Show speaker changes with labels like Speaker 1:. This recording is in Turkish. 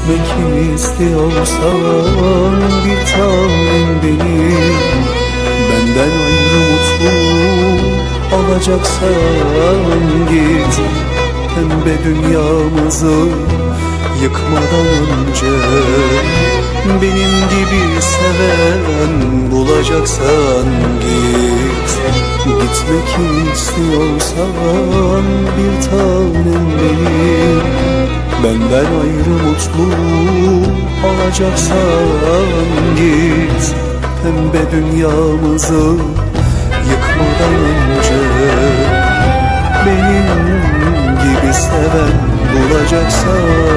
Speaker 1: Gitmek istiyorsan bir tanem benim, benden ayrı mutlu olacaksan git. Pembe dünyamızı yıkmadan önce benim gibi seven bulacaksan git. Gitmek istiyorsan bir tanem benim, benden ayrı mutlu olacaksan git. Pembe dünyamızı yıkmadan önce benim gibi seven bulacaksan